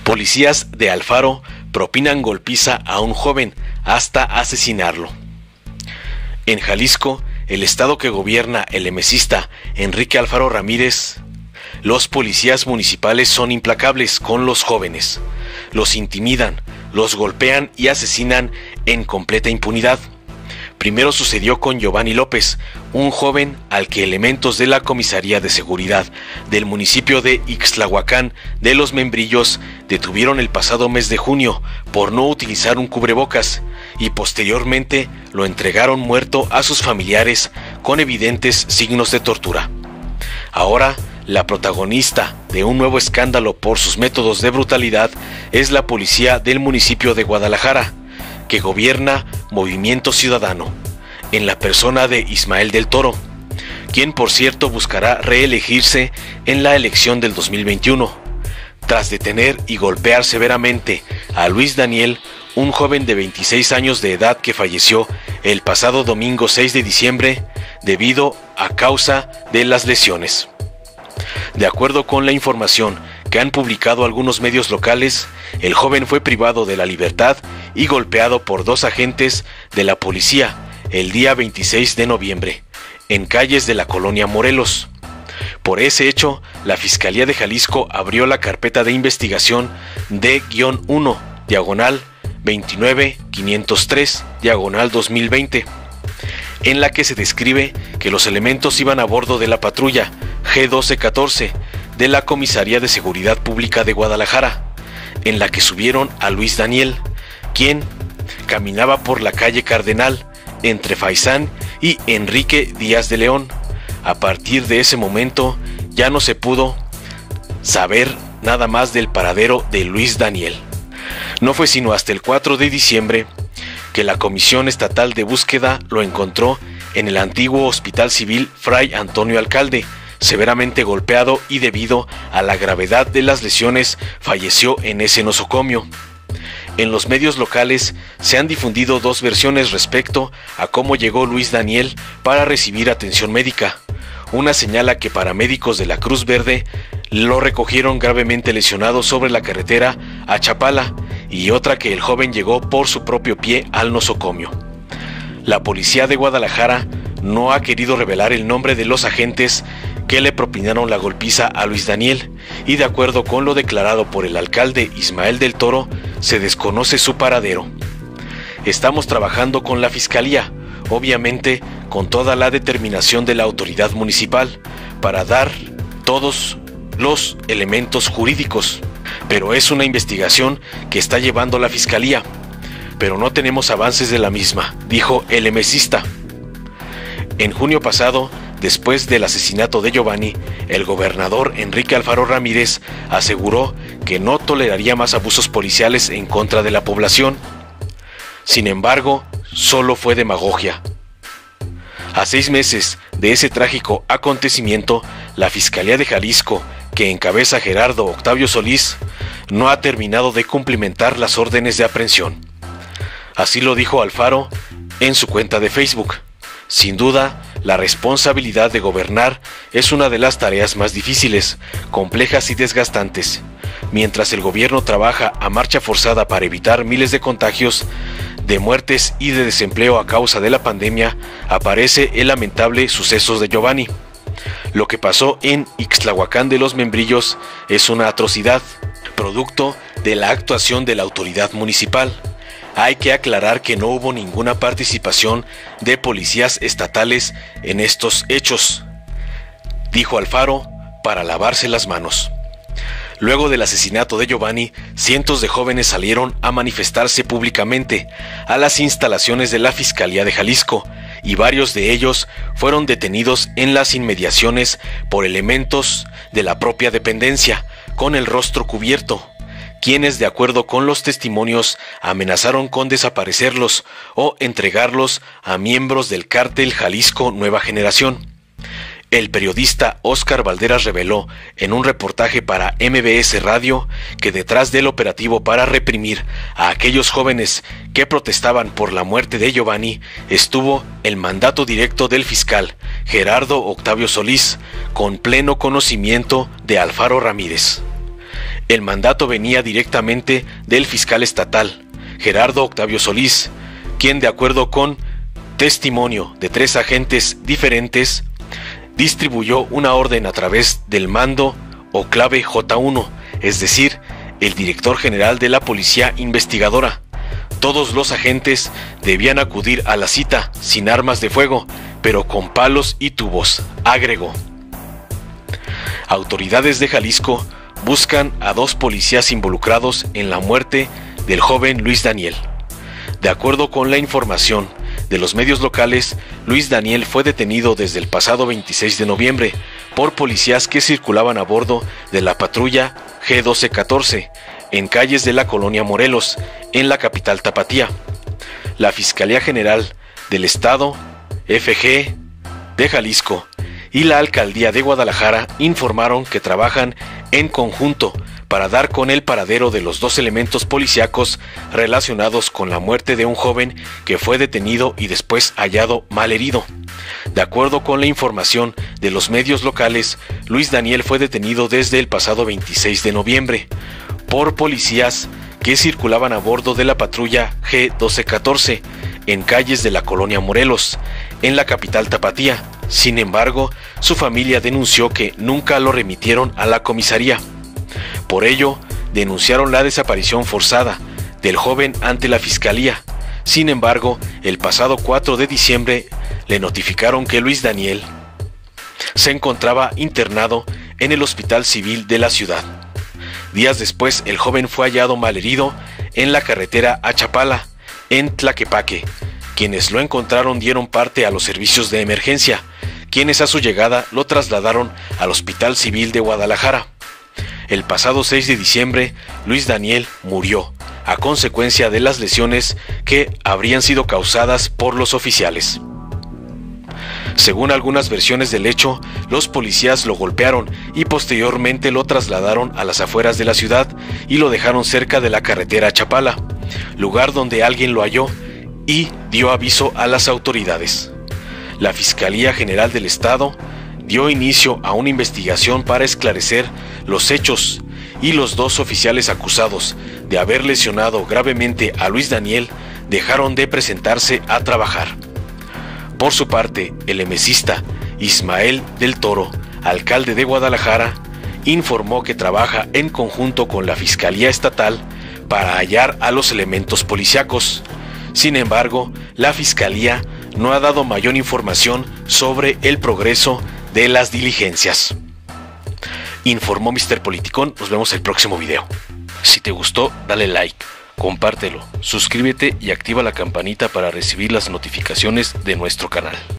Policías de Alfaro propinan golpiza a un joven hasta asesinarlo. En Jalisco, el estado que gobierna el emesista Enrique Alfaro Ramírez, los policías municipales son implacables con los jóvenes. Los intimidan, los golpean y asesinan en completa impunidad. Primero sucedió con Giovanni López, un joven al que elementos de la Comisaría de Seguridad del municipio de Ixtlahuacán de Los Membrillos detuvieron el pasado mes de junio por no utilizar un cubrebocas y posteriormente lo entregaron muerto a sus familiares con evidentes signos de tortura. Ahora, la protagonista de un nuevo escándalo por sus métodos de brutalidad es la policía del municipio de Guadalajara, que gobierna Movimiento Ciudadano, en la persona de Ismael del Toro, quien por cierto buscará reelegirse en la elección del 2021, tras detener y golpear severamente a Luis Daniel, un joven de 26 años de edad que falleció el pasado domingo 6 de diciembre debido a causa de las lesiones. De acuerdo con la información que han publicado algunos medios locales, el joven fue privado de la libertad y golpeado por dos agentes de la policía el día 26 de noviembre, en calles de la colonia Morelos. Por ese hecho, la Fiscalía de Jalisco abrió la carpeta de investigación D-1-29503-2020, en la que se describe que los elementos iban a bordo de la patrulla G1214 de la Comisaría de Seguridad Pública de Guadalajara, en la que subieron a Luis Daniel, quien caminaba por la calle Cardenal entre Faisán y Enrique Díaz de León. A partir de ese momento ya no se pudo saber nada más del paradero de Luis Daniel. No fue sino hasta el 4 de diciembre que la Comisión Estatal de Búsqueda lo encontró en el antiguo Hospital Civil Fray Antonio Alcalde, severamente golpeado, y debido a la gravedad de las lesiones falleció en ese nosocomio. En los medios locales se han difundido dos versiones respecto a cómo llegó Luis Daniel para recibir atención médica. Una señala que paramédicos de la Cruz Verde lo recogieron gravemente lesionado sobre la carretera a Chapala, y otra que el joven llegó por su propio pie al nosocomio. La policía de Guadalajara no ha querido revelar el nombre de los agentes que le propinaron la golpiza a Luis Daniel, y de acuerdo con lo declarado por el alcalde Ismael del Toro, se desconoce su paradero. Estamos trabajando con la Fiscalía, obviamente con toda la determinación de la autoridad municipal, para dar todos los elementos jurídicos, pero es una investigación que está llevando la Fiscalía, pero no tenemos avances de la misma, dijo el emesista. En junio pasado, después del asesinato de Giovanni, el gobernador Enrique Alfaro Ramírez aseguró que no toleraría más abusos policiales en contra de la población. Sin embargo, solo fue demagogia. A 6 meses de ese trágico acontecimiento, la Fiscalía de Jalisco, que encabeza Gerardo Octavio Solís, no ha terminado de cumplimentar las órdenes de aprehensión. Así lo dijo Alfaro en su cuenta de Facebook. Sin duda, la responsabilidad de gobernar es una de las tareas más difíciles, complejas y desgastantes. Mientras el gobierno trabaja a marcha forzada para evitar miles de contagios, de muertes y de desempleo a causa de la pandemia, aparece el lamentable suceso de Giovanni. Lo que pasó en Ixtlahuacán de Los Membrillos es una atrocidad, producto de la actuación de la autoridad municipal. Hay que aclarar que no hubo ninguna participación de policías estatales en estos hechos, dijo Alfaro para lavarse las manos. Luego del asesinato de Giovanni, cientos de jóvenes salieron a manifestarse públicamente a las instalaciones de la Fiscalía de Jalisco, y varios de ellos fueron detenidos en las inmediaciones por elementos de la propia dependencia, con el rostro cubierto, quienes, de acuerdo con los testimonios, amenazaron con desaparecerlos o entregarlos a miembros del cártel Jalisco Nueva Generación. El periodista Óscar Valderas reveló en un reportaje para MBS Radio que detrás del operativo para reprimir a aquellos jóvenes que protestaban por la muerte de Giovanni estuvo el mandato directo del fiscal Gerardo Octavio Solís, con pleno conocimiento de Alfaro Ramírez. El mandato venía directamente del fiscal estatal, Gerardo Octavio Solís, quien, de acuerdo con testimonio de 3 agentes diferentes, distribuyó una orden a través del mando o clave J1, es decir, el director general de la policía investigadora. Todos los agentes debían acudir a la cita sin armas de fuego, pero con palos y tubos, agregó. Autoridades de Jalisco buscan a 2 policías involucrados en la muerte del joven Luis Daniel. De acuerdo con la información de los medios locales, Luis Daniel fue detenido desde el pasado 26 de noviembre por policías que circulaban a bordo de la patrulla G1214 en calles de la colonia Morelos, en la capital tapatía. La Fiscalía General del Estado, FG de Jalisco, y la Alcaldía de Guadalajara informaron que trabajan en conjunto para dar con el paradero de los 2 elementos policíacos relacionados con la muerte de un joven que fue detenido y después hallado malherido. De acuerdo con la información de los medios locales, Luis Daniel fue detenido desde el pasado 26 de noviembre por policías que circulaban a bordo de la patrulla G1214 en calles de la colonia Morelos, en la capital tapatía. Sin embargo, su familia denunció que nunca lo remitieron a la comisaría. Por ello, denunciaron la desaparición forzada del joven ante la fiscalía. Sin embargo, el pasado 4 de diciembre le notificaron que Luis Daniel se encontraba internado en el Hospital Civil de la ciudad. Días después, el joven fue hallado malherido en la carretera a Chapala, en Tlaquepaque. Quienes lo encontraron dieron parte a los servicios de emergencia, quienes a su llegada lo trasladaron al Hospital Civil de Guadalajara. El pasado 6 de diciembre, Luis Daniel murió a consecuencia de las lesiones que habrían sido causadas por los oficiales. Según algunas versiones del hecho, los policías lo golpearon y posteriormente lo trasladaron a las afueras de la ciudad y lo dejaron cerca de la carretera a Chapala, lugar donde alguien lo halló y dio aviso a las autoridades. La Fiscalía General del Estado dio inicio a una investigación para esclarecer los hechos y los 2 oficiales acusados de haber lesionado gravemente a Luis Daniel dejaron de presentarse a trabajar. Por su parte, el emesista Ismael del Toro, alcalde de Guadalajara, informó que trabaja en conjunto con la Fiscalía Estatal para hallar a los elementos policíacos. Sin embargo, la Fiscalía no ha dado mayor información sobre el progreso de las diligencias. Informó Mr. Politicón. Nos vemos el próximo video. Si te gustó, dale like, compártelo, suscríbete y activa la campanita para recibir las notificaciones de nuestro canal.